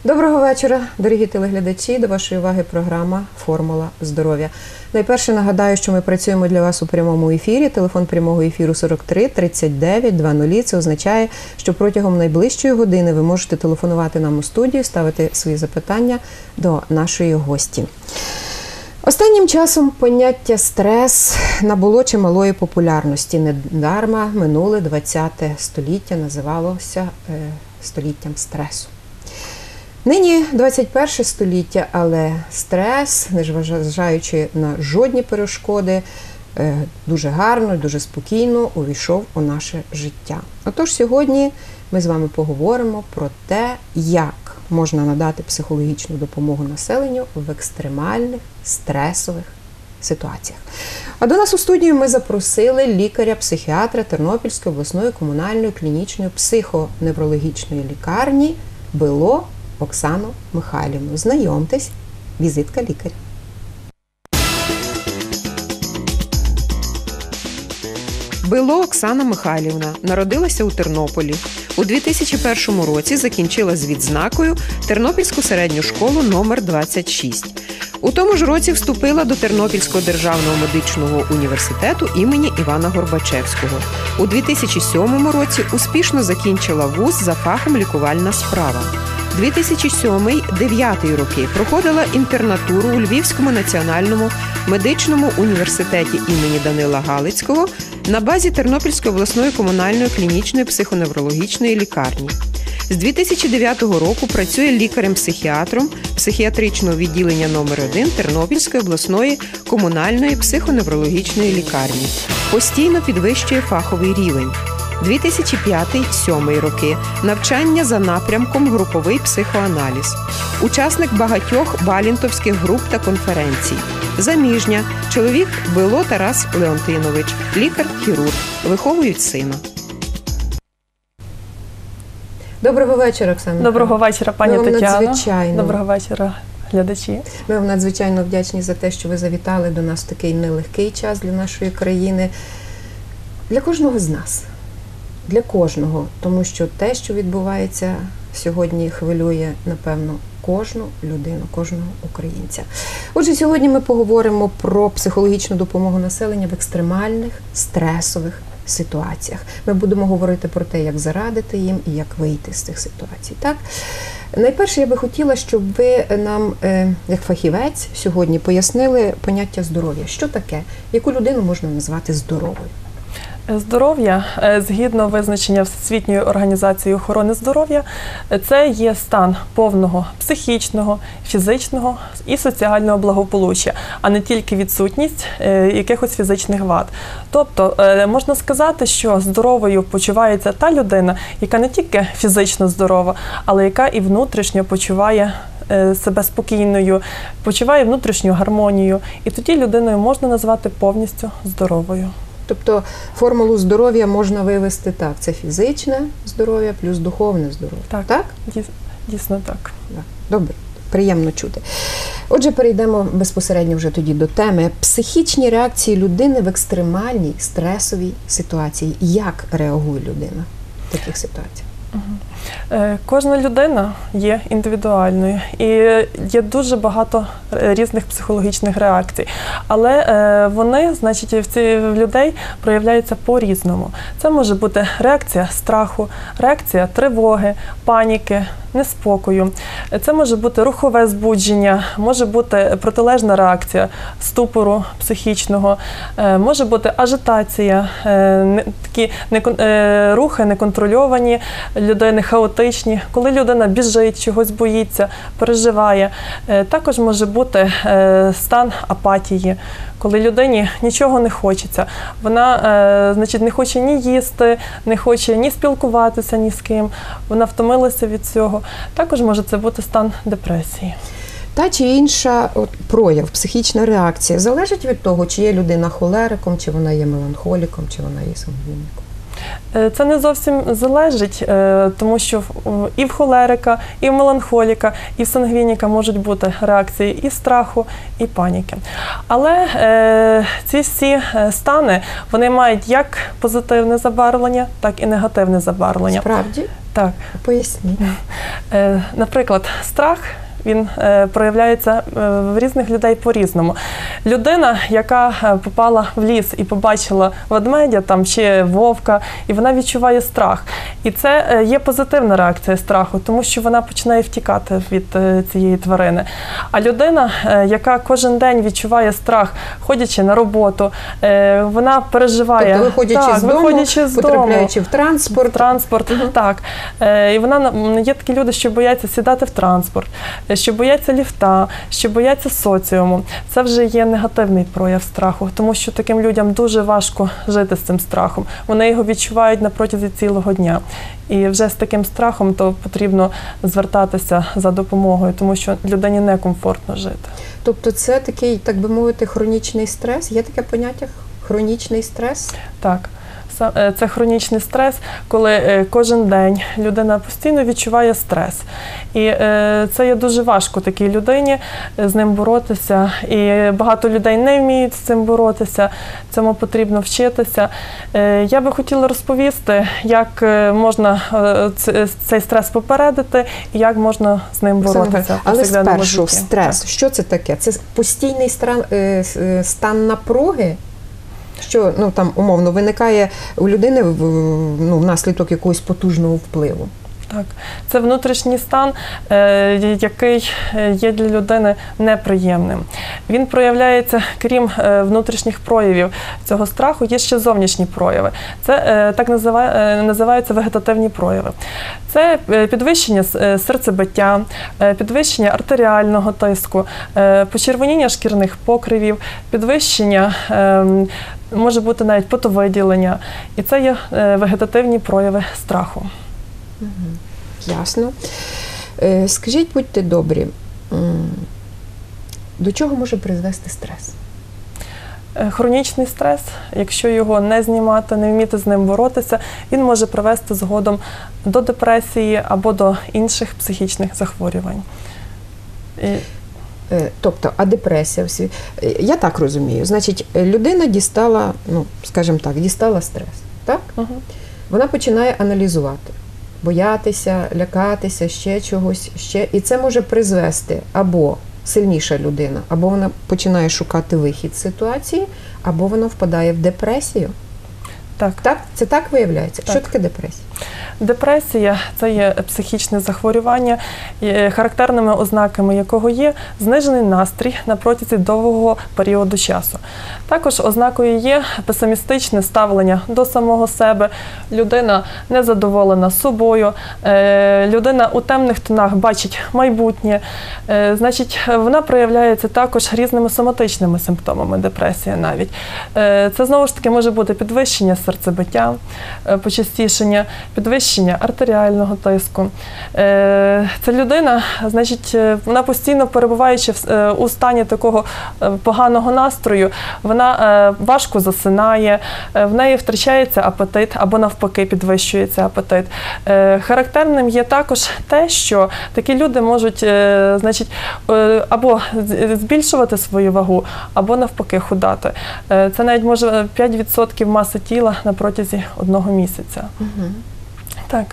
Доброго вечора, дорогі телеглядачі. До вашої уваги програма «Формула здоров'я». Найперше нагадаю, що ми працюємо для вас у прямому ефірі. Телефон прямого ефіру 43 39 00. Це означає, що протягом найближчої години ви можете телефонувати нам у студію, ставити свої запитання до нашої гості. Останнім часом поняття «стрес» набуло чималої популярності. Недарма минуле 20-те століття називалося століттям стресу. Нині 21 століття, але стрес, незважаючи на жодні перешкоди, дуже гарно, дуже спокійно увійшов у наше життя. Отож, сьогодні ми з вами поговоримо про те, як можна надати психологічну допомогу населенню в екстремальних, стресових ситуаціях. А до нас у студію ми запросили лікаря-психіатра Тернопільської обласної комунальної клінічної психоневрологічної лікарні Било Оксану Михайлівну. Знайомтесь, візитка лікаря. Било Оксана Михайлівна народилася у Тернополі. У 2001 році закінчила з відзнакою Тернопільську середню школу номер 26. У тому ж році вступила до Тернопільського державного медичного університету імені Івана Горбачевського. У 2007 році успішно закінчила вуз за фахом лікувальна справа. 2007-2009 роки проходила інтернатуру у Львівському національному медичному університеті імені Данила Галицького на базі Тернопільської обласної комунальної клінічної психоневрологічної лікарні. З 2009 року працює лікарем-психіатром психіатричного відділення номер 1 Тернопільської обласної комунальної психоневрологічної лікарні. Постійно підвищує фаховий рівень. 2005-2007 роки. Навчання за напрямком груповий психоаналіз. Учасник багатьох балінтовських груп та конференцій. Заміжня. Чоловік Било Тарас Леонтинович. Лікар-хірург. Виховують сина. Доброго вечора, Оксана. Доброго вечора, пані Тетяно. Доброго вечора, глядачі. Ми вам надзвичайно вдячні за те, що ви завітали до нас в такий нелегкий час для нашої країни. Для кожного з нас. Для кожного, тому що те, що відбувається сьогодні, хвилює, напевно, кожну людину, кожного українця. Отже, сьогодні ми поговоримо про психологічну допомогу населення в екстремальних, стресових ситуаціях. Ми будемо говорити про те, як зарадити їм і як вийти з цих ситуацій. Так? Найперше, я би хотіла, щоб ви нам, як фахівець, сьогодні пояснили поняття здоров'я. Що таке? Яку людину можна назвати здоровою? Здоров'я, згідно визначення Всесвітньої організації охорони здоров'я, це є стан повного психічного, фізичного і соціального благополуччя, а не тільки відсутність якихось фізичних вад. Тобто, можна сказати, що здоровою почувається та людина, яка не тільки фізично здорова, але яка і внутрішньо почуває себе спокійною, почуває внутрішню гармонію. І тоді людиною можна назвати повністю здоровою. Тобто формулу здоров'я можна вивести так. Це фізичне здоров'я плюс духовне здоров'я. Так? Так? Дійсно так. Добре, приємно чути. Отже, перейдемо безпосередньо вже тоді до теми. Психічні реакції людини в екстремальній стресовій ситуації. Як реагує людина в таких ситуаціях? Кожна людина є індивідуальною і є дуже багато різних психологічних реакцій, але вони, значить, в людей проявляються по-різному. Це може бути реакція страху, реакція тривоги, паніки, неспокою. Це може бути рухове збудження, може бути протилежна реакція ступору психічного, може бути ажитація, такі рухи неконтрольовані людини, хаотичні, коли людина біжить, чогось боїться, переживає. Також може бути стан апатії, коли людині нічого не хочеться. Вона, значить, не хоче ні їсти, не хоче ні спілкуватися ні з ким, вона втомилася від цього. Також може це бути стан депресії. Та чи інша прояв, психічна реакція залежить від того, чи є людина холериком, чи вона є меланхоліком, чи вона є сангвініком? Це не зовсім залежить, тому що і в холерика, і в меланхоліка, і в сангвініка можуть бути реакції і страху, і паніки. Але ці всі стани, вони мають як позитивне забарвлення, так і негативне забарвлення. Справді? Так. Поясніть. Наприклад, страх, він проявляється в різних людей по-різному. Людина, яка попала в ліс і побачила ведмедя там, чи вовка, і вона відчуває страх. І це є позитивна реакція страху, тому що вона починає втікати від цієї тварини. А людина, яка кожен день відчуває страх, ходячи на роботу, вона переживає. Тобто, виходячи з дому, потрапляючи в транспорт. Так. І є такі люди, що бояться сідати в транспорт, що бояться ліфта, що бояться соціуму. Це вже є негативний прояв страху, тому що таким людям дуже важко жити з цим страхом. Вони його відчувають на протязі цілого дня. І вже з таким страхом то потрібно звертатися за допомогою, тому що людині некомфортно жити. Тобто це такий, так би мовити, хронічний стрес? Є таке поняття хронічний стрес? Так. Це хронічний стрес, коли кожен день людина постійно відчуває стрес. І це є дуже важко такій людині з ним боротися. І багато людей не вміють з цим боротися, цьому потрібно вчитися. Я би хотіла розповісти, як можна цей стрес попередити і як можна з ним боротися. Але спершу стрес, що це таке? Це постійний стан напруги? Що, там, умовно, виникає у людини внаслідок якогось потужного впливу? Так, це внутрішній стан, який є для людини неприємним. Він проявляється, крім внутрішніх проявів цього страху, є ще зовнішні прояви. Це так називаються вегетативні прояви. Це підвищення серцебиття, підвищення артеріального тиску, почервоніння шкірних покривів, підвищення, може бути навіть потовиділення. І це є вегетативні прояви страху. Ясно. Скажіть, будьте добрі, до чого може призвести стрес? Хронічний стрес, якщо його не знімати, не вміти з ним боротися, він може привести згодом до депресії або до інших психічних захворювань. Тобто, а депресія? Я так розумію. Значить, людина дістала, скажімо так, дістала стрес, так? Угу. Вона починає аналізувати. Боятися, лякатися, ще чогось, і це може призвести або сильніша людина, або вона починає шукати вихід з ситуації, або вона впадає в депресію. Так? Це так виявляється? Так. Що таке депресія? Депресія – це є психічне захворювання, характерними ознаками якого є знижений настрій на протязі довгого періоду часу. Також ознакою є песимістичне ставлення до самого себе, людина незадоволена собою, людина у темних тонах бачить майбутнє. Значить, вона проявляється також різними соматичними симптомами, депресія навіть. Це, знову ж таки, може бути підвищення серцебиття, почастішення, підвищення артеріального тиску. Ця людина, значить, вона постійно перебуваючи у стані такого поганого настрою, вона важко засинає, в неї втрачається апетит або навпаки підвищується апетит. Характерним є також те, що такі люди можуть, значить, або збільшувати свою вагу, або навпаки худати. Це навіть може 5% маси тіла на протязі 1 місяця. Угу. Так.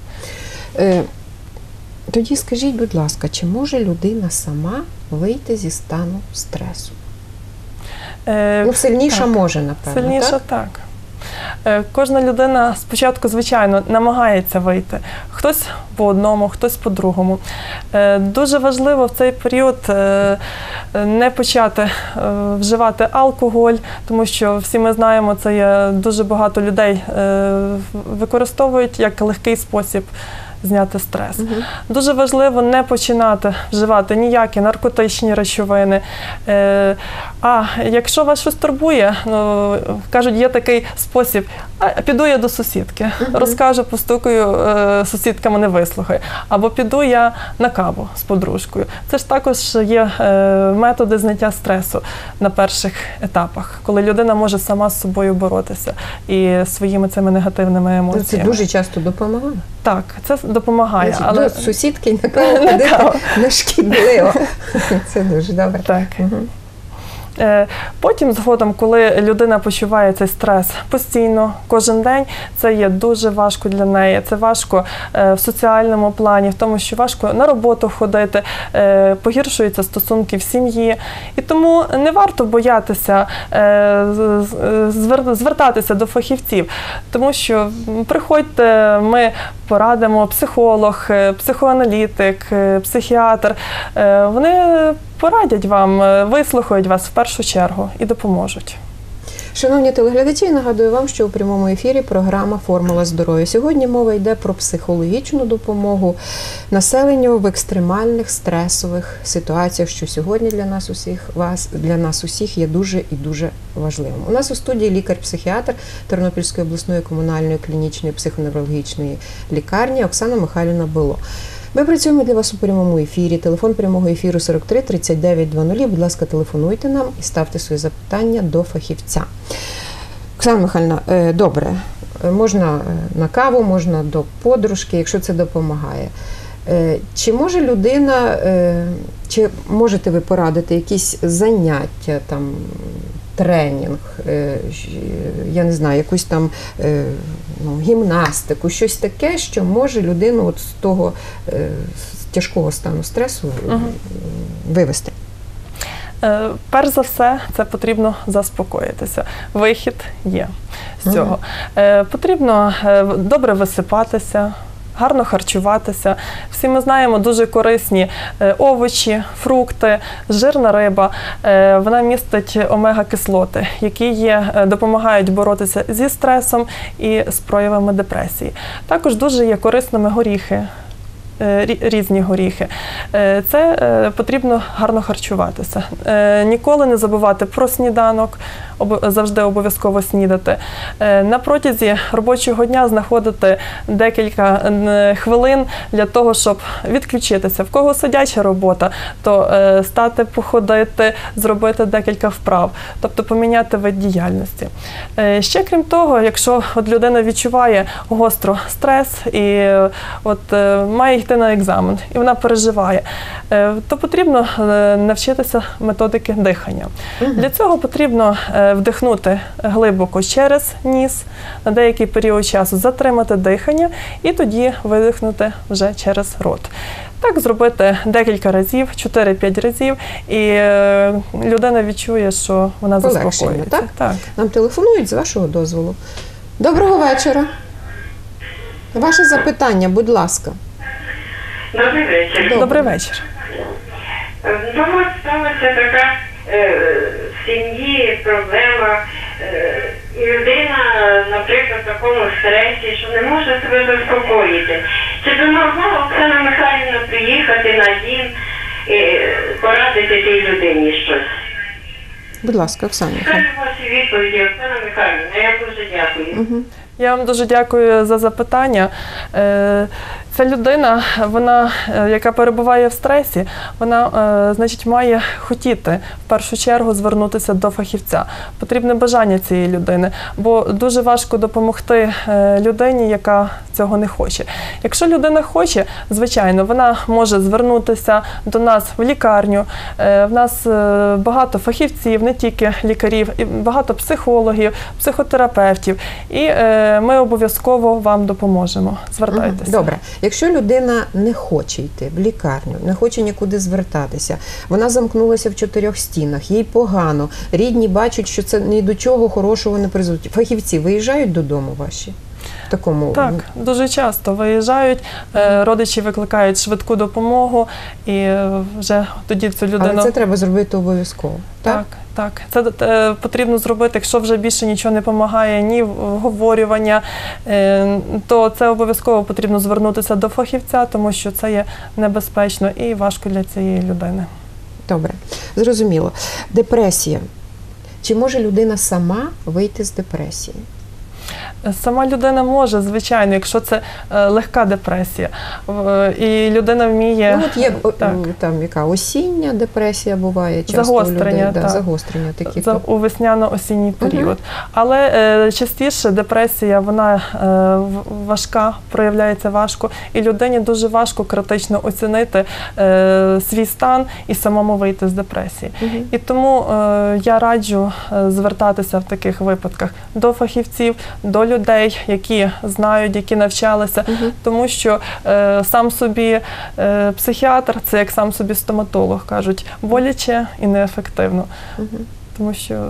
Тоді скажіть, будь ласка, чи може людина сама вийти зі стану стресу? Сильніша так. Може, напевно, сильніша, так? Кожна людина спочатку, звичайно, намагається вийти. Хтось по одному, хтось по другому. Дуже важливо в цей період не почати вживати алкоголь, тому що всі ми знаємо, це є дуже багато людей використовують як легкий спосіб зняти стрес. Угу. Дуже важливо не починати вживати ніякі наркотичні речовини. А якщо вас щось турбує, кажуть, є такий спосіб, піду я до сусідки, розкажу, постукаю, сусідка мене вислухає. Або піду я на каву з подружкою. Це ж також є методи зняття стресу на перших етапах, коли людина може сама з собою боротися і своїми цими негативними емоціями. Це дуже часто допомагає? Так, це допомагає. Значить, але... До сусідки на каву ходити не шкідливо. Це дуже добре. Так. Угу. Потім, згодом, коли людина почуває цей стрес постійно, кожен день, це є дуже важко для неї. Це важко в соціальному плані, в тому, що важко на роботу ходити, погіршуються стосунки в сім'ї. І тому не варто боятися звертатися до фахівців, тому що приходьте, ми порадимо, психолог, психоаналітик, психіатр. Вони порадять вам, вислухають вас в першу чергу і допоможуть. Шановні телеглядачі, нагадую вам, що у прямому ефірі програма «Формула здоров'я». Сьогодні мова йде про психологічну допомогу населенню в екстремальних стресових ситуаціях, що сьогодні для нас усіх є дуже і дуже важливим. У нас у студії лікар-психіатр Тернопільської обласної комунальної клінічної психоневрологічної лікарні Оксана Михайлівна Бело. Ми працюємо для вас у прямому ефірі. Телефон прямого ефіру 43 39 00. Будь ласка, телефонуйте нам і ставте свої запитання до фахівця. Оксана Михайлівна, добре, можна на каву, можна до подружки, якщо це допомагає. Чи може людина, чи можете ви порадити якісь заняття, там, тренінг, я не знаю, якусь там гімнастику, щось таке, що може людину от з того тяжкого стану стресу вивести? Перш за все, це потрібно заспокоїтися. Вихід є з цього. Потрібно добре висипатися, гарно харчуватися. Всі ми знаємо дуже корисні овочі, фрукти, жирна риба. Вона містить омега-кислоти, які допомагають боротися зі стресом і з проявами депресії. Також дуже є корисними горіхи. Різні горіхи. Це потрібно гарно харчуватися. Ніколи не забувати про сніданок, завжди обов'язково снідати. На протязі робочого дня знаходити декілька хвилин для того, щоб відключитися. В кого сидяча робота, то стати, походити, зробити декілька вправ, тобто поміняти вид діяльності. Ще крім того, якщо людина відчуває гостро стрес і має йти на екзамен, і вона переживає, то потрібно навчитися методики дихання. Для цього потрібно вдихнути глибоко через ніс, на деякий період часу затримати дихання і тоді видихнути вже через рот. Так зробити декілька разів, 4-5 разів, і людина відчує, що вона заспокоюється. Так? Так. Нам телефонують, з вашого дозволу. Доброго вечора. Ваше запитання, будь ласка. Добрий вечір. Добрий вечір. Ну, от сталася така в сім'ї проблема. Людина, наприклад, в такому стресі, що не може себе заспокоїти. Чи би могла Оксана Михайлівна приїхати на дім і порадити тій людині щось? Будь ласка, Оксана Михайлівна. Кажу ваші відповіді, Оксана Михайлівна, я дуже дякую. Я вам дуже дякую за запитання. Ця людина, яка перебуває в стресі, вона, значить, має хотіти в першу чергу звернутися до фахівця. Потрібне бажання цієї людини, бо дуже важко допомогти людині, яка цього не хоче. Якщо людина хоче, звичайно, вона може звернутися до нас в лікарню. В нас багато фахівців, не тільки лікарів, і багато психологів, психотерапевтів. І ми обов'язково вам допоможемо. Звертайтеся. Добре. Якщо людина не хоче йти в лікарню, не хоче нікуди звертатися, вона замкнулася в 4 стінах, їй погано, рідні бачать, що це ні до чого хорошого не призводить. Фахівці виїжджають додому ваші? Так, дуже часто виїжджають, родичі викликають швидку допомогу і вже тоді цю людину... Але це треба зробити обов'язково, так? Так. Це потрібно зробити, якщо вже більше нічого не допомагає, ні вговорювання, то це обов'язково потрібно звернутися до фахівця, тому що це є небезпечно і важко для цієї людини. Добре, зрозуміло. Депресія. Чи може людина сама вийти з депресії? Сама людина може, звичайно, якщо це легка депресія, і людина вміє… Ну, от є так. там яка осіння депресія буває, часто Загострення, у людей, так. Загострення такі. У весняно-осінній період. Але частіше депресія, вона важка, проявляється важко, і людині дуже важко критично оцінити свій стан і самому вийти з депресії. І тому я раджу звертатися в таких випадках до фахівців, до людей, які знають, які навчалися, тому що сам собі психіатр – це як сам собі стоматолог, кажуть, боляче і неефективно. Тому що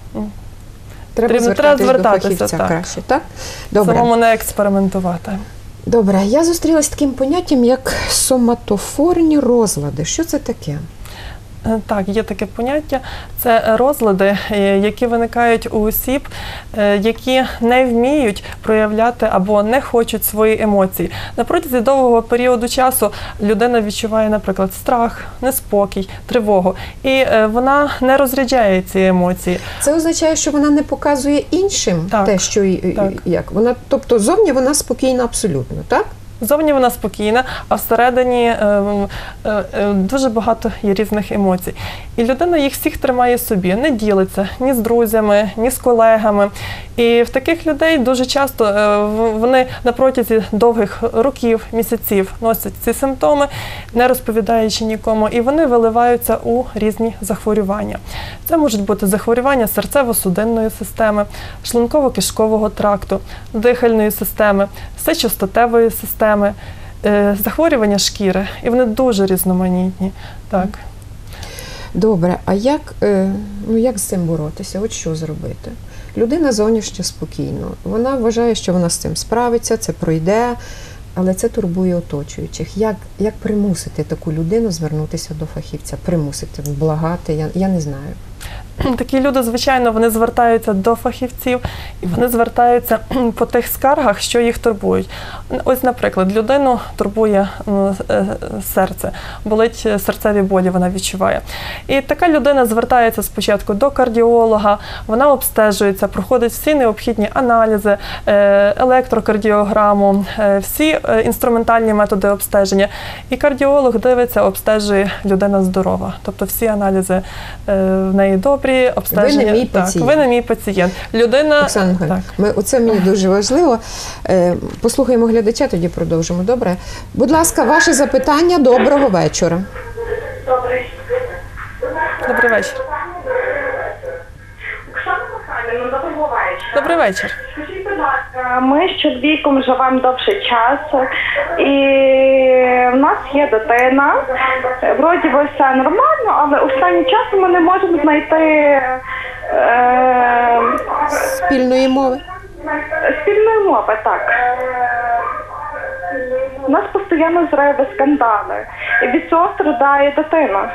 Треба звертатися до фахівця так. краще, так? Добре. Самому не експериментувати. Добре, я зустрілася з таким поняттям, як соматофорні розлади. Що це таке? Так, є таке поняття. Це розлади, які виникають у осіб, які не вміють проявляти або не хочуть свої емоції. На протязі довгого періоду часу людина відчуває, наприклад, страх, неспокій, тривогу, і вона не розряджає ці емоції. Це означає, що вона не показує іншим те, що як вона, тобто зовні вона спокійна абсолютно, так? Зовні вона спокійна, а всередині дуже багато є різних емоцій. І людина їх всіх тримає собі, не ділиться ні з друзями, ні з колегами. І в таких людей дуже часто вони на протязі довгих років, місяців носять ці симптоми, не розповідаючи нікому, і вони виливаються у різні захворювання. Це можуть бути захворювання серцево-судинної системи, шлунково-кишкового тракту, дихальної системи, сечостатевої системи, захворювання шкіри. І вони дуже різноманітні. Так. Добре, а як з цим боротися? От що зробити? Людина зовнішньо спокійно. Вона вважає, що вона з цим справиться, це пройде, але це турбує оточуючих. Як примусити таку людину звернутися до фахівця? Примусити, благати? Я не знаю. Такі люди, звичайно, вони звертаються до фахівців, і вони звертаються по тих скаргах, що їх турбують. Ось, наприклад, людину турбує серце, болить серцеві болі, вона відчуває. І така людина звертається спочатку до кардіолога, вона обстежується, проходить всі необхідні аналізи, електрокардіограму, всі інструментальні методи обстеження. І кардіолог дивиться, обстежує, людина здорова. Тобто всі аналізи в неї добрі, обстеження. Ви не мій пацієнт. Ви не мій пацієнт. Людина... Оксана Михайлівна, оце мені дуже важливо. Послухаємо глядача, тоді продовжимо. Добре? Будь ласка, ваше запитання. Доброго вечора. Добрий вечір. Оксана Михайлівна, доброго вечора. Добрий вечір. Скажіть, будь ласка, ми з чоловіком живемо довший час, і в нас є дитина. Вроді би все нормально, але останнім часом ми не можемо знайти Спільної мови. спільної мови, так. У нас постійно зриви, скандали. І від цього страдає дитина.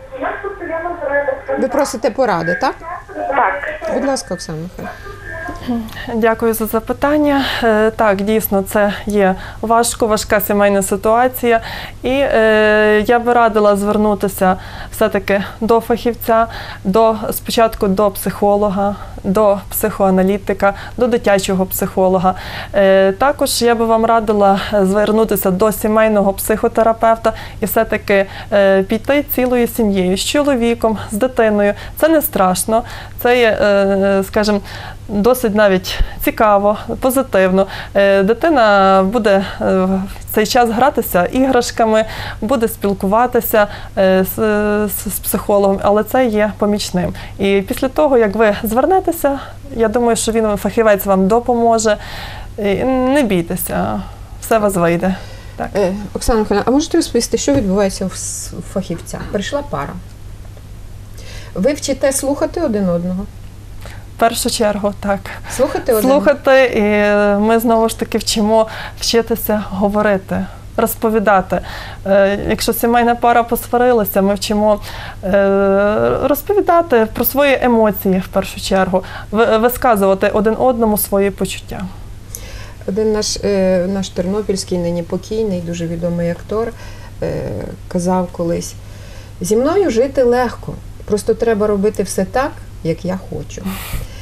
Ви просите поради, так? Так. Будь ласка, Оксана Михайлівна. Дякую за запитання. Так, дійсно, це є важка сімейна ситуація. І я би радила звернутися все-таки до фахівця, спочатку до психолога, до психоаналітика, до дитячого психолога. Також я би вам радила звернутися до сімейного психотерапевта і все-таки піти цілою сім'єю, з чоловіком, з дитиною. Це не страшно, це є, скажімо, досить навіть цікаво, позитивно. Дитина буде в цей час гратися іграшками, буде спілкуватися з психологом, але це є помічним. І після того, як ви звернетеся, я думаю, що фахівець вам допоможе. Не бійтеся, все у вас вийде. Так. Оксана Михайлівна, а можете розповісти, що відбувається у фахівця? Прийшла пара. Ви вчите слухати один одного? В першу чергу, так. Слухати, і ми знову ж таки вчитися говорити, розповідати. Якщо сімейна пара посварилася, ми вчимо розповідати про свої емоції в першу чергу, висказувати один одному свої почуття. Один наш тернопільський, нині покійний, дуже відомий актор, казав колись: зі мною жити легко, просто треба робити все так, як я хочу.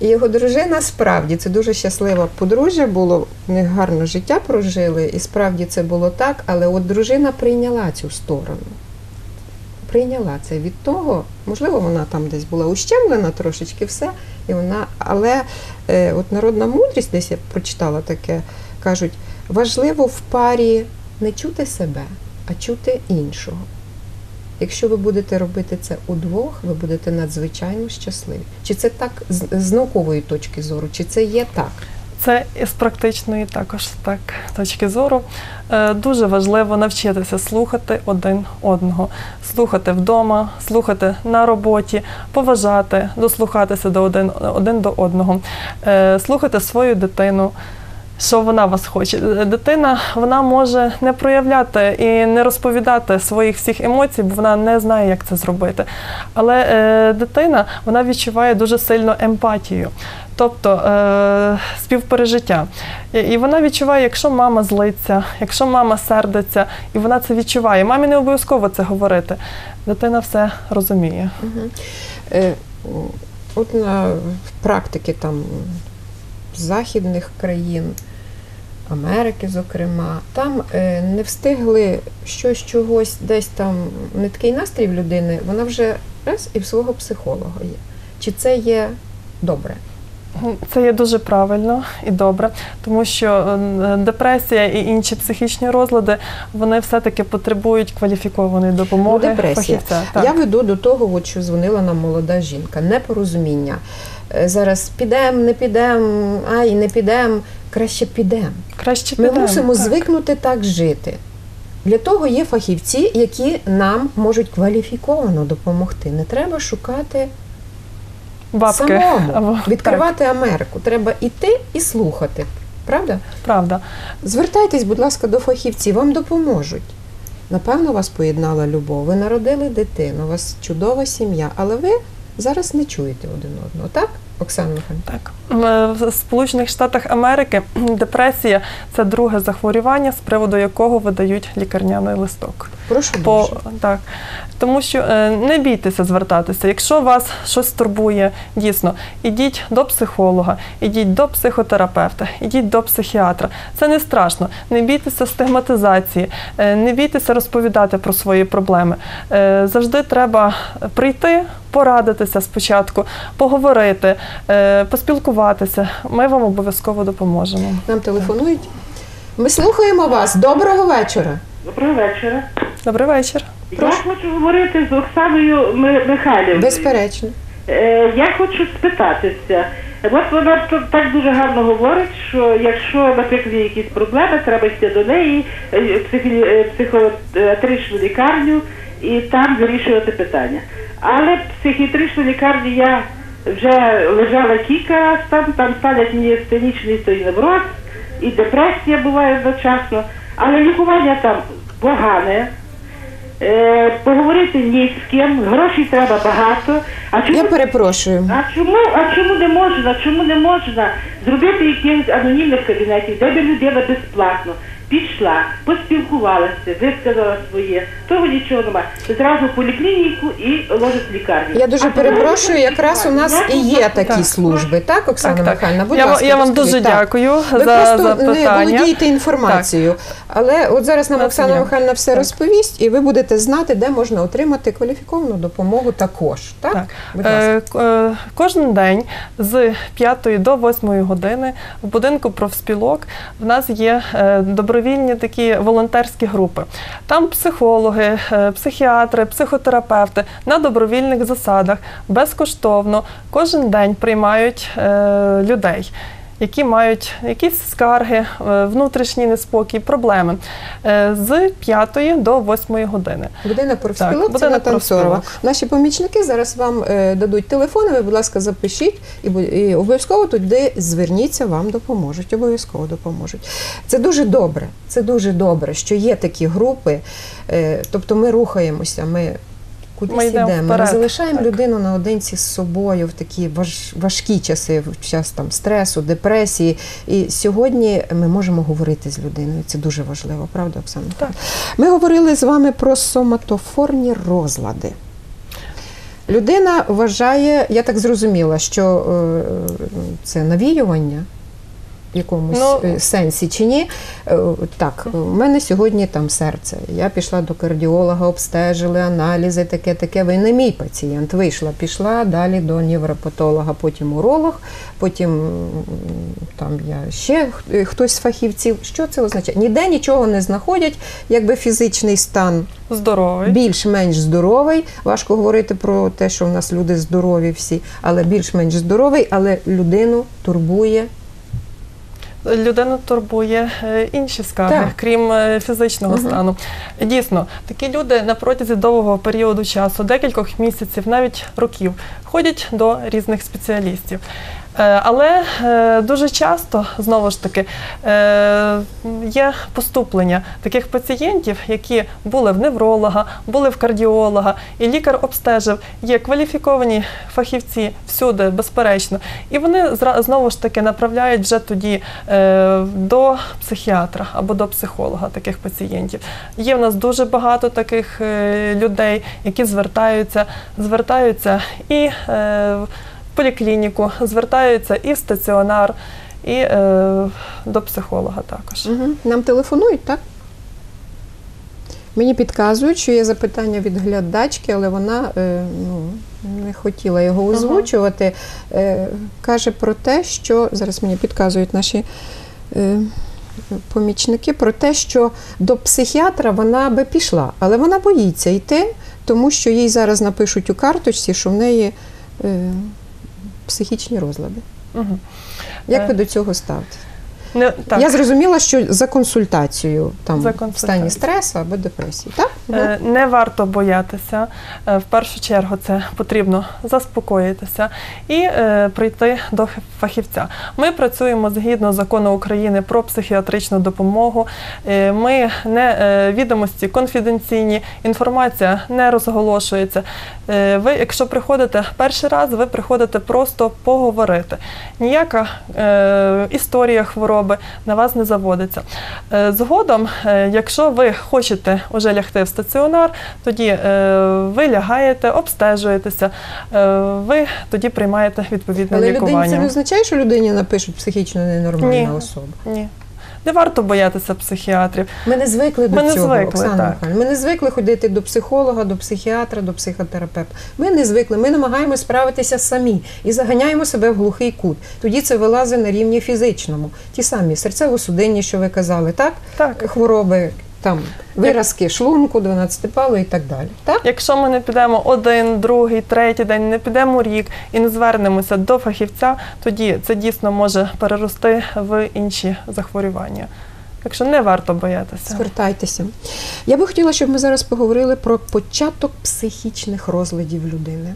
І його дружина справді, це дуже щасливе подружжя було, в них гарне життя прожили, і справді це було так, але от дружина прийняла цю сторону. Прийняла це від того, можливо, вона там десь була ущемлена трошечки, все, і вона, але от народна мудрість, десь я прочитала таке, кажуть, важливо в парі не чути себе, а чути іншого. Якщо ви будете робити це удвох, ви будете надзвичайно щасливі. Чи це так з наукової точки зору, чи це є так? Це із практичної також так точки зору. Дуже важливо навчитися слухати один одного. Слухати вдома, слухати на роботі, поважати, дослухатися один до одного, слухати свою дитину, що вона вас хоче. Дитина, вона може не проявляти і не розповідати своїх всіх емоцій, бо вона не знає, як це зробити. Але дитина, вона відчуває дуже сильно емпатію, тобто співпережиття. І вона відчуває, якщо мама злиться, якщо мама сердиться, і вона це відчуває. Мамі не обов'язково це говорити. Дитина все розуміє. От на практики там західних країн, Америки, зокрема, там не встигли щось чогось, десь там не такий настрій в людини, вона вже раз і в свого психолога є. Чи це є добре? Це є дуже правильно і добре, тому що депресія і інші психічні розлади, вони все-таки потребують кваліфікованої допомоги депресія. фахівця. Так. Я веду до того, от, що дзвонила нам молода жінка, непорозуміння. Зараз підемо, не підемо, ай, не підемо, краще підемо. Краще Ми підемо, мусимо так. звикнути так жити. Для того є фахівці, які нам можуть кваліфіковано допомогти. Не треба шукати Бабки. самому, відкривати Америку. Треба іти і слухати. Правда? Правда. Звертайтесь, будь ласка, до фахівців, вам допоможуть. Напевно, вас поєднала любов. Ви народили дитину, у вас чудова сім'я, але ви зараз не чуєте один одного. Так, Оксана Михайлівна? Так. В Сполучених Штатах Америки депресія – це друге захворювання, з приводу якого видають лікарняний листок. Прошу дуже. Так. Тому що не бійтеся звертатися. Якщо вас щось турбує, дійсно, ідіть до психолога, ідіть до психотерапевта, ідіть до психіатра. Це не страшно. Не бійтеся стигматизації, не бійтеся розповідати про свої проблеми. Завжди треба прийти, порадитися спочатку, поговорити, поспілкуватися. Ми вам обов'язково допоможемо. Нам телефонують. Ми слухаємо вас. Доброго вечора. Доброго вечора. Добрий вечір. Прошу. Я хочу говорити з Оксаною Михайлівною. Безперечно. Я хочу спитатися. От вона так дуже гарно говорить, що якщо, наприклад, є якісь проблеми, треба йти до неї, психіатричну лікарню і там вирішувати питання. Але в психіатричну лікарню я вже лежала кілька разів, там ставлять мені сценічний той невроз, і депресія буває одночасно, але лікування там погане. Поговорити ні з ким, грошей треба багато. Я перепрошую. Чому не можна зробити якихось анонімних кабінетів, де б людина безплатно пішла, поспілкувалася, висказала своє, того нічого немає. Зразу в поліклініку і ложить в лікарню. Я дуже перепрошую, якраз у нас і є такі служби, так, Оксана Михайлівна? Будь ласка, я вам дуже розкажіть. Так. дякую Ви за просто запитання. не володієте інформацією. Але от зараз нам Оксана Михайлівна все розповість, і ви будете знати, де можна отримати кваліфіковану допомогу також. Так? Будь ласка. Кожен день з 5 до 8 години в будинку профспілок в нас є добровільні такі волонтерські групи. Там психологи, психіатри, психотерапевти на добровільних засадах безкоштовно кожен день приймають людей, які мають якісь скарги, внутрішній неспокій, проблеми. З 5 до 8 години. Будинок профспілок, це будинок на Танцорова. профспілок. Наші помічники зараз вам дадуть телефони, ви, будь ласка, запишіть і обов'язково туди зверніться, вам допоможуть, обов'язково допоможуть. Це дуже добре, що є такі групи, тобто ми рухаємося, ми кудись йдемо, ми не залишаємо людину наодинці з собою в такі важкі часи, в час там стресу, депресії. І сьогодні ми можемо говорити з людиною. Це дуже важливо, правда, Оксана? Так. Ми говорили з вами про соматофорні розлади. Людина вважає, я так зрозуміла, що це навіювання в якомусь сенсі чи ні. Так, у мене сьогодні там серце. Я пішла до кардіолога, обстежили аналізи, таке. Ви не мій пацієнт. Пішла далі до невропатолога, потім уролог, потім там я ще хтось з фахівців. Що це означає? Ніде нічого не знаходять, якби фізичний стан Здоровий. Більш-менш здоровий. Важко говорити про те, що в нас люди здорові всі, але більш-менш здоровий, але людину турбує. Людину турбує інші скарги, Так. крім фізичного стану. Дійсно, такі люди на протязі довгого періоду часу, декількох місяців, навіть років, ходять до різних спеціалістів. Але дуже часто, знову ж таки, є поступлення таких пацієнтів, які були в невролога, були в кардіолога, і лікар обстежив, є кваліфіковані фахівці всюди, безперечно, і вони знову ж таки направляють вже тоді до психіатра або до психолога таких пацієнтів. Є в нас дуже багато таких людей, які звертаються і в поліклініку, звертаються і в стаціонар, і до психолога також. Нам телефонують, так? Мені підказують, що є запитання від глядачки, але вона не хотіла його озвучувати. Каже про те, що, зараз мені підказують наші помічники, про те, що до психіатра вона би пішла, але вона боїться йти, тому що їй зараз напишуть у карточці, що в неї психічні розлади. Як ви до цього ставите? Я зрозуміла, що за консультацією в стані стресу або депресії, так? Не варто боятися. В першу чергу це потрібно заспокоїтися і прийти до фахівця. Ми працюємо згідно закону України про психіатричну допомогу. Відомості конфіденційні, інформація не розголошується. Ви, якщо приходите перший раз, ви приходите просто поговорити. Ніяка історія хвороби на вас не заводиться. Згодом, якщо ви хочете вже лягти в стаціонар, тоді ви лягаєте, обстежуєтеся, ви тоді приймаєте відповідне лікування. Але це не означає, що людині напишуть психічно ненормальна особа? Ні. Не варто боятися психіатрів. Ми не звикли до цього, Оксана так. Михайлівна. Ми не звикли ходити до психолога, до психіатра, до психотерапевта. Ми не звикли. Ми намагаємося справитися самі і заганяємо себе в глухий кут. Тоді це вилазить на рівні фізичному. Ті самі серцево-судинні, що ви казали, так? Так. Хвороби, виразки шлунку, 12-палу і так далі. Так? Якщо ми не підемо один, другий, третій день, не підемо рік і не звернемося до фахівця, тоді це дійсно може перерости в інші захворювання. Так що не варто боятися. Звертайтеся. Я би хотіла, щоб ми зараз поговорили про початок психічних розладів людини.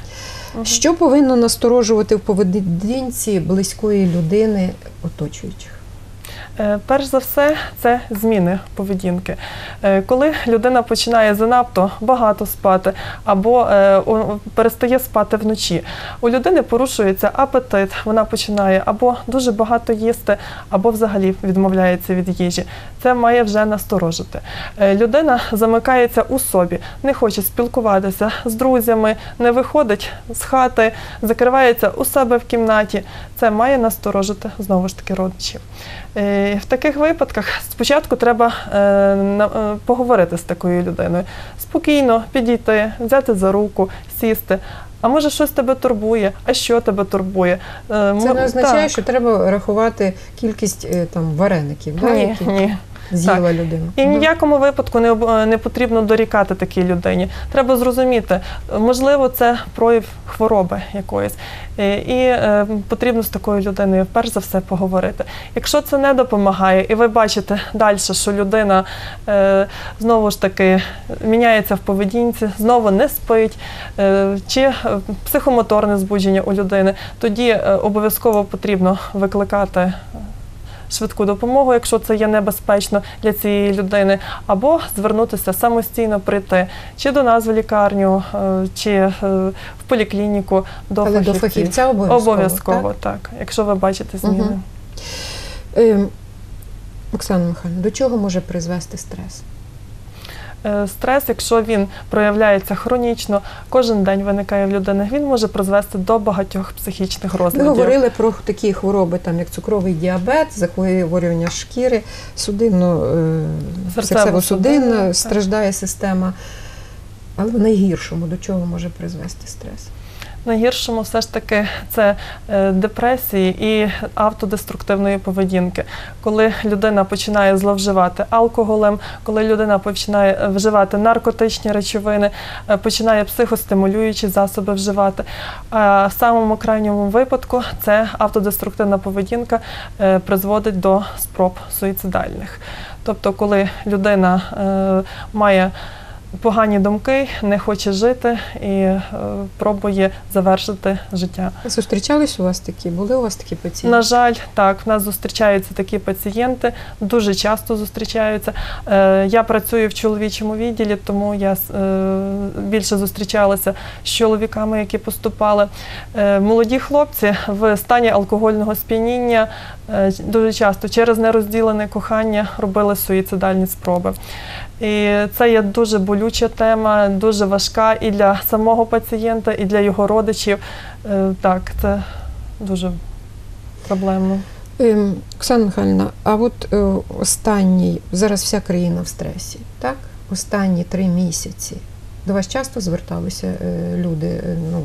Що повинно насторожувати в поведінці близької людини оточуючих? Перш за все, це зміни поведінки. Коли людина починає занадто багато спати або перестає спати вночі, у людини порушується апетит, вона починає або дуже багато їсти, або взагалі відмовляється від їжі. Це має вже насторожити. Людина замикається у собі, не хоче спілкуватися з друзями, не виходить з хати, закривається у себе в кімнаті. Це має насторожити, знову ж таки, родичів. В таких випадках спочатку треба поговорити з такою людиною. Спокійно підійти, взяти за руку, сісти. А може щось тебе турбує? А що тебе турбує? Це не означає, що треба рахувати кількість вареників, Ні. З'їла людина. І в ніякому випадку не потрібно дорікати такій людині. Треба зрозуміти, можливо, це прояв хвороби якоїсь. І потрібно з такою людиною перш за все поговорити. Якщо це не допомагає, і ви бачите далі, що людина знову ж таки міняється в поведінці, знову не спить, чи психомоторне збудження у людини, тоді обов'язково потрібно викликати швидку допомогу, якщо це є небезпечно для цієї людини, або звернутися самостійно, прийти чи до нас в лікарню, чи в поліклініку до фахівців. Але до фахівця обов'язково, так, якщо ви бачите зміни. Оксана Михайлівна, до чого може призвести стрес? Стрес, якщо він проявляється хронічно, кожен день виникає в людини, він може призвести до багатьох психічних Ви розладів. говорили про такі хвороби, там, як цукровий діабет, захворювання шкіри, серцево-судинна, так. страждає система. Але в найгіршому до чого може призвести стрес? Найгіршому все ж таки це депресії і автодеструктивної поведінки. Коли людина починає зловживати алкоголем, коли людина починає вживати наркотичні речовини, починає психостимулюючі засоби вживати. А в самому крайньому випадку це автодеструктивна поведінка призводить до спроб суїцидальних. Тобто, коли людина має погані думки, не хоче жити і пробує завершити життя. Зустрічались у вас такі? Були у вас такі пацієнти? На жаль, так, в нас зустрічаються такі пацієнти, дуже часто зустрічаються. Я працюю в чоловічому відділі, тому я більше зустрічалася з чоловіками, які поступали. Молоді хлопці в стані алкогольного сп'яніння дуже часто через нерозділене кохання робили суїцидальні спроби. І це є дуже болюча тема, дуже важка і для самого пацієнта, і для його родичів. Так, це дуже проблемно. Оксана Михайлівна, а от останній, зараз вся країна в стресі, так? Останні 3 місяці. До вас часто зверталися люди,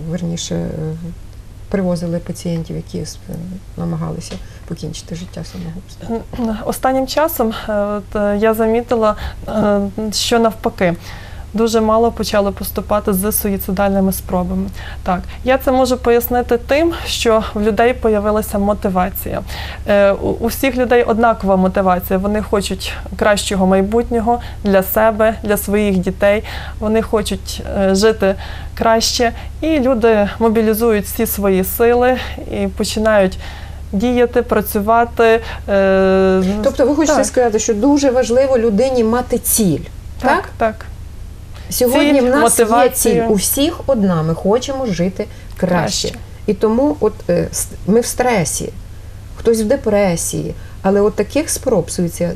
привозили пацієнтів, які намагалися покінчити життя самогубством? Останнім часом я замітила, що навпаки. Дуже мало почали поступати з суїцидальними спробами. Так, я це можу пояснити тим, що в людей з'явилася мотивація. У всіх людей однакова мотивація. Вони хочуть кращого майбутнього для себе, для своїх дітей. Вони хочуть жити краще. І люди мобілізують всі свої сили і починають діяти, працювати. Тобто ви хочете сказати, що дуже важливо людині мати ціль, так? Так. Сьогодні в нас мотивацію. є ціль, у всіх одна, ми хочемо жити краще. І тому ми в стресі, хтось в депресії, але от таких спроб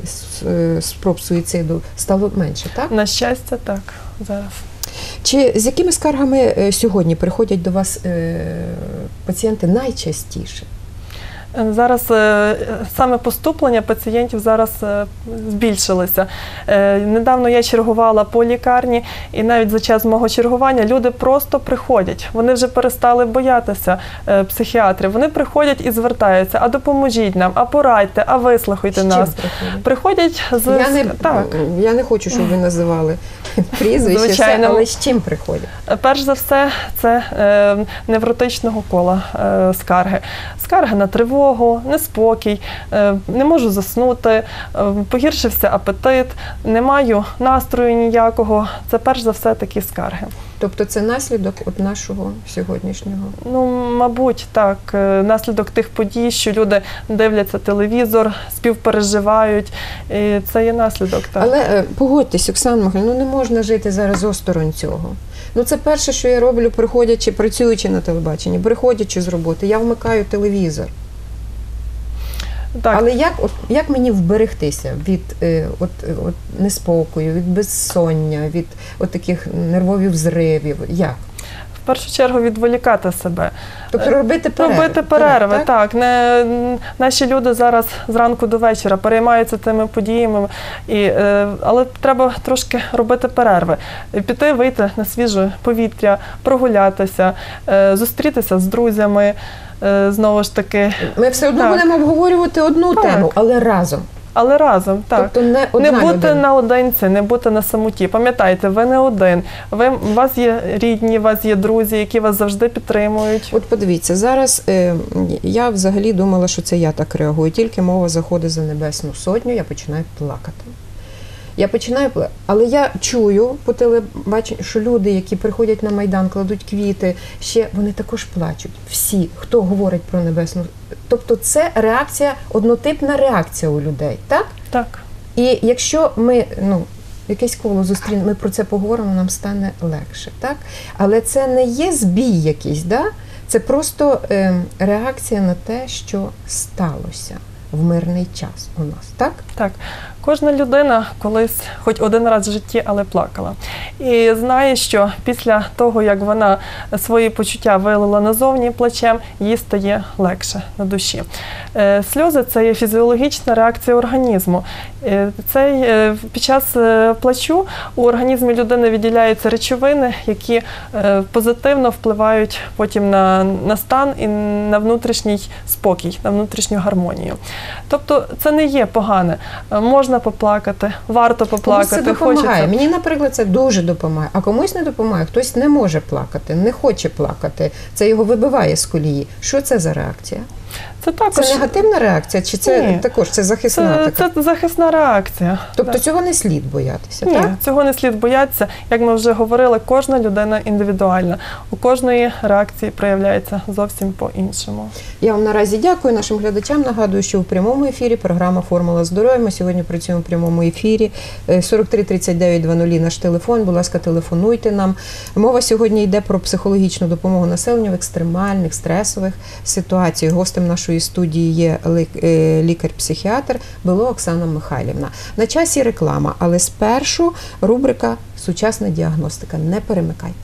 суїциду стало менше, так? На щастя, так, зараз. Чи з якими скаргами сьогодні приходять до вас пацієнти найчастіше? Зараз саме поступлення пацієнтів зараз збільшилося. Недавно я чергувала по лікарні, і навіть за час мого чергування люди просто приходять. Вони вже перестали боятися психіатрів. Вони приходять і звертаються: а допоможіть нам, а порадьте, а вислухайте нас. Приходять з... Я не хочу, щоб ви називали прізвище, але з чим приходять? Перш за все, це невротичного кола скарги. Скарги на тривогу, неспокій, не можу заснути, погіршився апетит, не маю настрою ніякого. Це перш за все такі скарги. Тобто це наслідок от нашого сьогоднішнього? Ну, мабуть, так. Наслідок тих подій, що люди дивляться телевізор, співпереживають. І це є наслідок, так. Але погодьтесь, Оксана Михайлівна, не можна жити зараз осторонь цього. Це перше, що я роблю, приходячи, працюючи на телебаченні, приходячи з роботи, я вмикаю телевізор. Так. Але як мені вберегтися від неспокою, від безсоння, від таких нервових зривів? Як? В першу чергу відволікати себе. Тобто робити перерви. Робити перерви, так. Наші люди зараз зранку до вечора переймаються тими подіями, але треба трошки робити перерви. Піти, вийти на свіже повітря, прогулятися, зустрітися з друзями, знову ж таки. Ми все одно будемо обговорювати одну тему, але разом. Але разом, так. Тобто не бути наодинці, не бути на самоті. Пам'ятайте, ви не один. У вас є рідні, у вас є друзі, які вас завжди підтримують. От подивіться, зараз я взагалі думала, що це я так реагую. Тільки мова заходить за Небесну Сотню, я починаю плакати. Але я чую по телебаченню, що люди, які приходять на Майдан, кладуть квіти, вони також плачуть. Всі, хто говорить про Небесну. Тобто це реакція, однотипна реакція у людей, так? Так. І якщо ми, якесь коло зустрінемо, ми про це поговоримо, нам стане легше, так? Але це не є збій якийсь, да? Це просто реакція на те, що сталося в мирний час у нас, так? Так. Кожна людина колись хоч один раз в житті, але плакала. І знає, що після того, як вона свої почуття вилила назовні плачем, їй стає легше на душі. Сльози – це є фізіологічна реакція організму. Під час плачу у організмі людини виділяються речовини, які позитивно впливають потім на стан і на внутрішній спокій, на внутрішню гармонію. Тобто це не є погане. Можна поплакати, варто поплакати. Комусь це допомагає. Мені, наприклад, це дуже допомагає, а комусь не допомагає. Хтось не може плакати, не хоче плакати. Це його вибиває з колії. Що це за реакція? Це негативна реакція, чи це також захисна? Це захисна реакція. Тобто цього не слід боятися, Ні, так? цього не слід боятися. Як ми вже говорили, кожна людина індивідуальна. У кожної реакції проявляється зовсім по-іншому. Я вам наразі дякую нашим глядачам. Нагадую, що у прямому ефірі програма «Формула здоров'я». Ми сьогодні працюємо в прямому ефірі. 43 39 00 наш телефон. Будь ласка, телефонуйте нам. Мова сьогодні йде про психологічну допомогу населенню в екстремальних, стресових ситуаціях. Гостем нашої студії є лікар-психіатр Бело Оксана Михайлівна. На часі реклама, але спершу рубрика «Сучасна діагностика». Не перемикайте.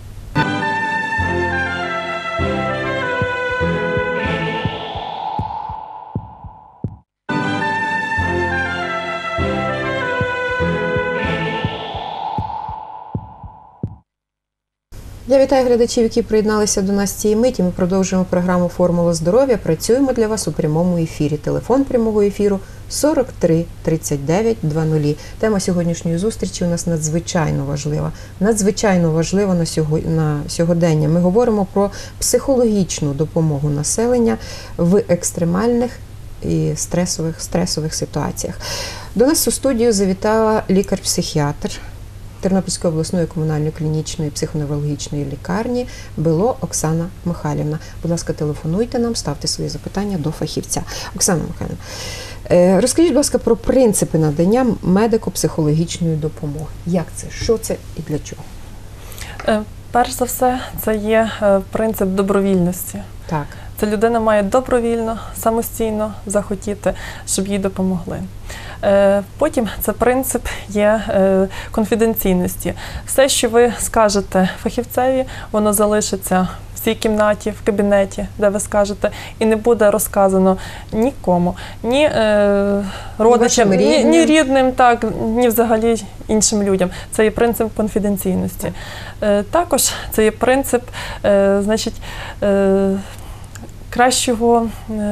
Я вітаю глядачів, які приєдналися до нас цієї миті. Ми продовжуємо програму «Формула здоров'я». Працюємо для вас у прямому ефірі. Телефон прямого ефіру 43 39 00. Тема сьогоднішньої зустрічі у нас надзвичайно важлива. Надзвичайно важлива на сьогодення. Ми говоримо про психологічну допомогу населення в екстремальних і стресових ситуаціях. До нас у студію завітала лікар-психіатр Тернопільської обласної комунальної клінічної психоневрологічної лікарні Бело Оксана Михайлівна. Будь ласка, телефонуйте нам, ставте свої запитання до фахівця. Оксана Михайлівна, розкажіть, будь ласка, про принципи надання медико-психологічної допомоги. Як це? Що це і для чого? Перш за все, це є принцип добровільності. Так. Це людина має добровільно, самостійно захотіти, щоб їй допомогли. Потім це принцип є конфіденційності. Все, що ви скажете фахівцеві, воно залишиться в цій кімнаті, в кабінеті, де ви скажете, і не буде розказано нікому, ні родичам, ні рідним, так, ні взагалі іншим людям. Це є принцип конфіденційності. Також це є принцип, кращого,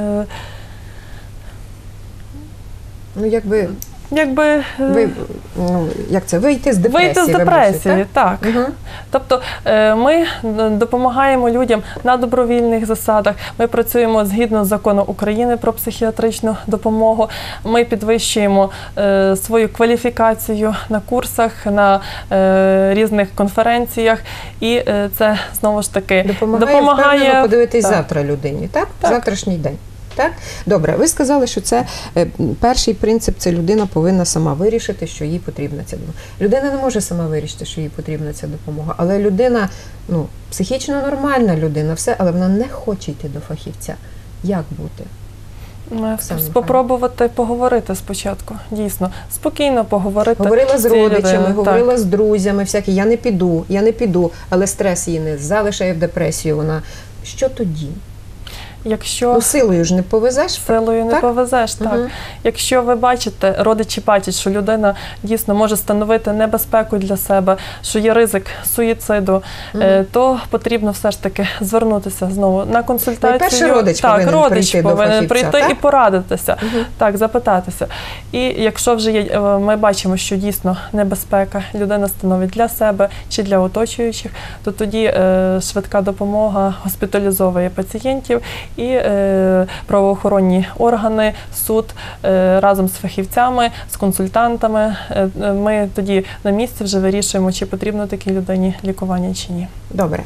вийти з депресії. Вийти з депресії, так. Угу. Тобто ми допомагаємо людям на добровільних засадах, ми працюємо згідно з законом України про психіатричну допомогу, ми підвищуємо свою кваліфікацію на курсах, на різних конференціях, і це, знову ж таки, допомагає подивитись завтра людині, так? Завтрашній день. Так? Добре, ви сказали, що це перший принцип, це людина повинна сама вирішити, що їй потрібна ця допомога. Людина не може сама вирішити, що їй потрібна ця допомога, але людина, психічно нормальна людина, все, але вона не хоче йти до фахівця. Як бути? Спробувати поговорити спочатку, дійсно, спокійно поговорити. Говорила з родичами, говорила з друзями, я не піду, але стрес її не залишає в депресію, вона. Що тоді? Силою ж не повезеш? Силою не повезеш, так. Угу. Якщо ви бачите, родичі бачать, що людина дійсно може становити небезпеку для себе, що є ризик суїциду, то потрібно все ж таки звернутися знову на консультацію. Перший родич повинен прийти і порадитися, так, запитатися. І якщо вже ми бачимо, що дійсно небезпека людина становить для себе чи для оточуючих, то тоді швидка допомога госпіталізовує пацієнтів, і правоохоронні органи, суд разом з фахівцями, з консультантами. Ми тоді на місці вже вирішуємо, чи потрібно такій людині лікування, чи ні. Добре.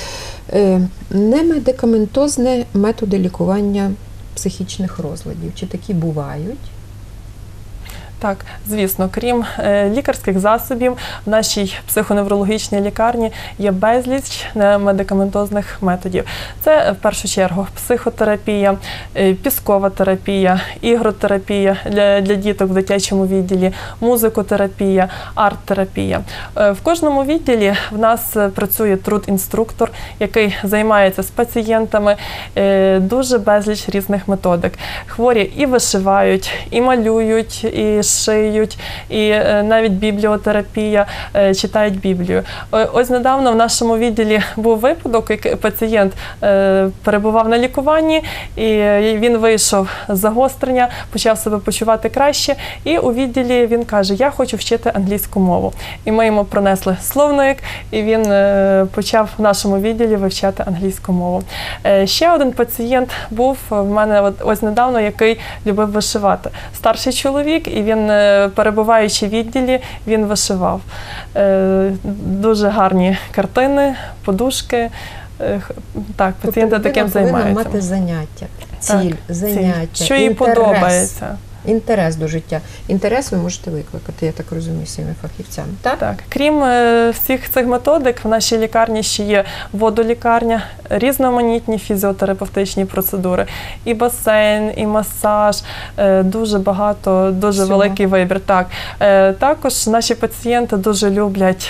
Немедикаментозні методи лікування психічних розладів. Чи такі бувають? Так, звісно, крім лікарських засобів, в нашій психоневрологічній лікарні є безліч медикаментозних методів. Це в першу чергу психотерапія, піскова терапія, ігротерапія для діток в дитячому відділі, музикотерапія, арт-терапія. В кожному відділі в нас працює труд-інструктор, який займається з пацієнтами, дуже безліч різних методик. Хворі і вишивають, і малюють, і шиють, і навіть бібліотерапія, читають Біблію. Ось недавно в нашому відділі був випадок, як пацієнт перебував на лікуванні, і він вийшов з загострення, почав себе почувати краще, і у відділі він каже: я хочу вчити англійську мову. І ми йому принесли словник, і він почав в нашому відділі вивчати англійську мову. Ще один пацієнт був в мене ось недавно, який любив вишивати. Старший чоловік, і він, перебуваючи в відділі, він вишивав. Дуже гарні картини, подушки. Так, пацієнти таким займаються. Повинна мати заняття, ціль, заняття, що їй подобається. Інтерес до життя. Інтерес ви можете викликати, я так розумію, своїми фахівцями. Так? Так. Крім всіх цих методик, в нашій лікарні ще є водолікарня, різноманітні фізіотерапевтичні процедури, і басейн, і масаж, дуже багато, дуже Всього. великий вибір. Так. Також наші пацієнти дуже люблять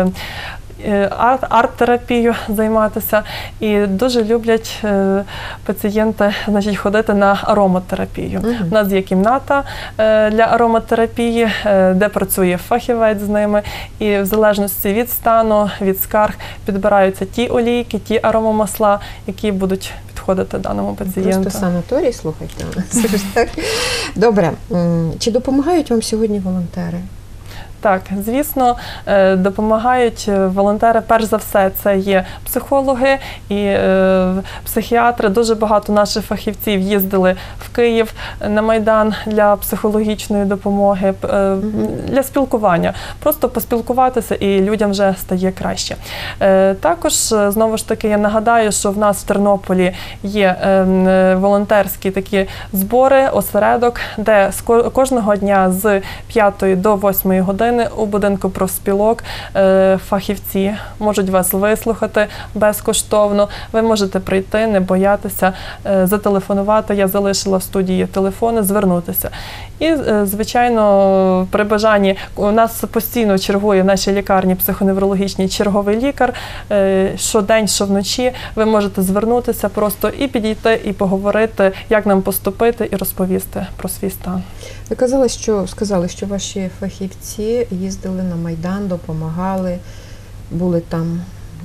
арт-терапію займатися, і дуже люблять пацієнти, значить, ходити на ароматерапію. У нас є кімната для ароматерапії, де працює фахівець з ними, і в залежності від стану, від скарг підбираються ті олійки, ті аромамасла, які будуть підходити даному пацієнту. Просто санаторій, слухайте. Так? Добре. Чи допомагають вам сьогодні волонтери? Так, звісно, допомагають волонтери. Перш за все, це є психологи і психіатри. Дуже багато наших фахівців їздили в Київ на Майдан для психологічної допомоги, для спілкування. Просто поспілкуватися, і людям вже стає краще. Також, знову ж таки, я нагадаю, що в нас в Тернополі є волонтерські такі збори, осередок, де кожного дня з 5 до 8 години у будинку профспілок фахівці можуть вас вислухати безкоштовно. Ви можете прийти, не боятися, зателефонувати. Я залишила в студії телефони, звернутися. І, звичайно, при бажанні, у нас постійно чергує в нашій лікарні психоневрологічній черговий лікар. Щодень, що вночі ви можете звернутися просто і підійти, і поговорити, як нам поступити, і розповісти про свій стан. Ви сказали, що ваші фахівці їздили на Майдан, допомагали, були там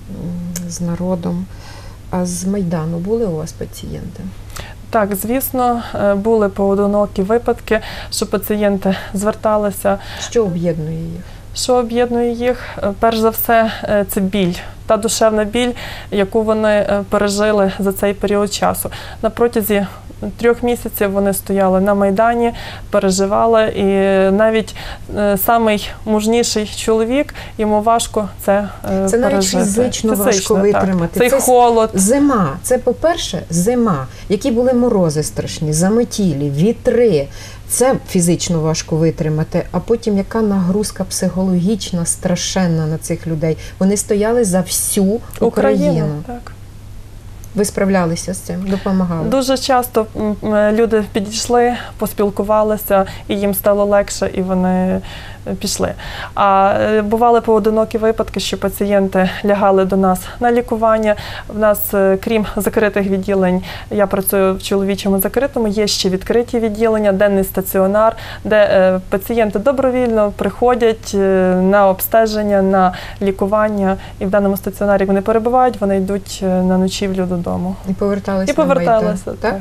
з народом. А з Майдану були у вас пацієнти? Так, звісно, були поодинокі випадки, що пацієнти зверталися. Що об'єднує їх? Що об'єднує їх? Перш за все, це біль. Та душевна біль, яку вони пережили за цей період часу. На протязі 3 місяців вони стояли на Майдані, переживали, і навіть самий мужніший чоловік, йому важко це пережити. Це навіть фізично важко витримати. Цей холод. Зима. Це, по-перше, зима. Які були морози страшні, заметілі, вітри. Це фізично важко витримати, а потім яка нагрузка психологічна, страшенна на цих людей. Вони стояли за всю Україну. Так. Ви справлялися з цим, допомагали? Дуже часто люди підійшли, поспілкувалися, і їм стало легше, і вони пішли. А бували поодинокі випадки, що пацієнти лягали до нас на лікування. В нас, крім закритих відділень, я працюю в чоловічому закритому, є ще відкриті відділення, денний стаціонар, де пацієнти добровільно приходять на обстеження, на лікування, і в даному стаціонарі вони перебувають, вони йдуть на ночівлю додому. І поверталися на Майдан. Так.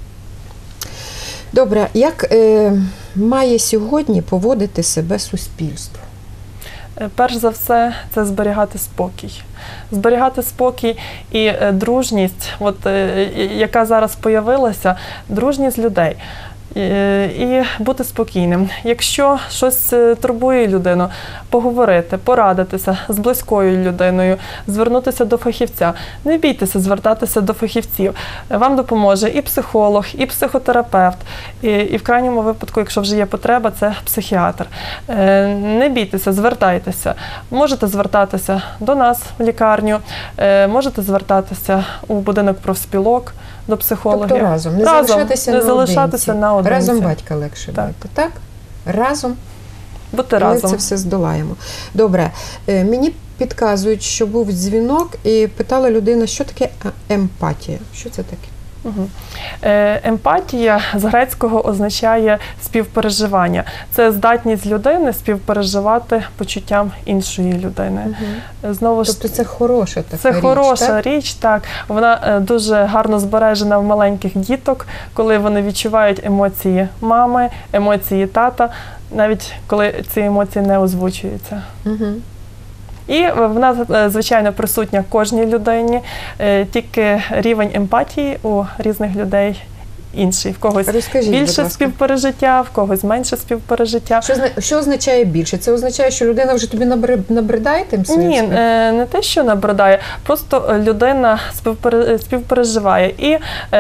Добре, як має сьогодні поводити себе суспільство? Перш за все, це зберігати спокій. Зберігати спокій і дружність, яка зараз появилася, дружність людей. і бути спокійним. Якщо щось турбує людину, поговорити, порадитися з близькою людиною, звернутися до фахівця. Не бійтеся звертатися до фахівців. Вам допоможе і психолог, і психотерапевт, і в крайньому випадку, якщо вже є потреба, це психіатр. Не бійтеся, звертайтеся. Можете звертатися до нас в лікарню, можете звертатися у будинок профспілок, до психологів. Тобто разом, не залишатися наодинці. Разом батька легше Так. бути, так? Разом. Бути Ми разом. це все здолаємо. Добре, мені підказують, що був дзвінок і питала людина, що таке емпатія. Що це таке? Угу. Емпатія з грецького означає співпереживання. Це здатність людини співпереживати почуттям іншої людини. Знову ж, тобто це хороша така це річ, хороша так? річ, так. Вона дуже гарно збережена в маленьких діток, коли вони відчувають емоції мами, емоції тата, навіть коли ці емоції не озвучуються. Угу. І вона, звичайно, присутня кожній людині, тільки рівень емпатії у різних людей інший. В когось Розкажіть, будь більше ласка. співпережиття, в когось менше співпережиття. Що означає більше? Це означає, що людина вже тобі набридає тим своїм? Ні, не те, що набридає, просто людина співпереживає. І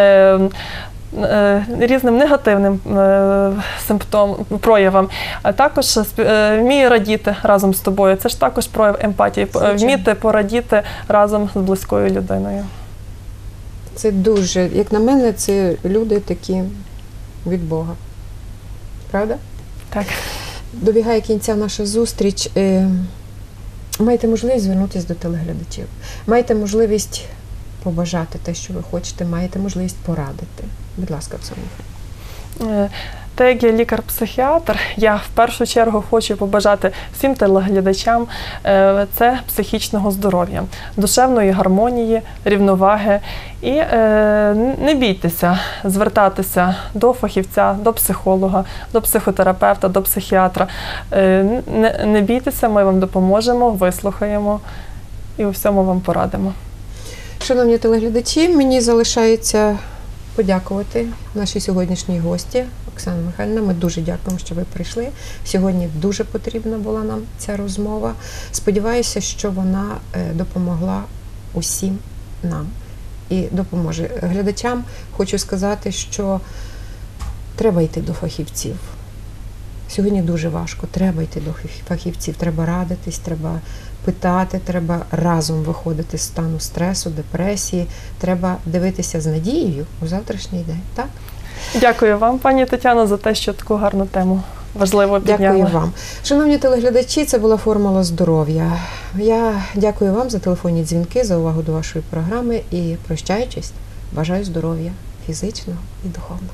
різним негативним проявам, а також вміє радіти разом з тобою. Це ж також прояв емпатії, вміти порадіти разом з близькою людиною. Це дуже, як на мене, це люди такі від Бога. Правда? Так. Добігає кінця наша зустріч. Маєте можливість звернутися до телеглядачів. Маєте можливість побажати те, що ви хочете, маєте можливість порадити. Будь ласка, Оксана. Та як я лікар-психіатр, я в першу чергу хочу побажати всім телеглядачам це психічного здоров'я, душевної гармонії, рівноваги. І не бійтеся звертатися до фахівця, до психолога, до психотерапевта, до психіатра. Не бійтеся, ми вам допоможемо, вислухаємо і у всьому вам порадимо. Шановні телеглядачі, мені залишається подякувати нашій сьогоднішній гості Оксана Михайлівна. Ми дуже дякуємо, що ви прийшли. Сьогодні дуже потрібна була нам ця розмова. Сподіваюся, що вона допомогла усім нам і допоможе глядачам. Хочу сказати, що треба йти до фахівців. Сьогодні дуже важко. Треба йти до фахівців, треба радитись, треба питати, треба разом виходити з стану стресу, депресії. Треба дивитися з надією у завтрашній день. Так? Дякую вам, пані Тетяно, за те, що таку гарну тему важливо підняли. Дякую вам. Шановні телеглядачі, це була «Формула здоров'я». Я дякую вам за телефонні дзвінки, за увагу до вашої програми і, прощаючись, бажаю здоров'я фізичного і духовного.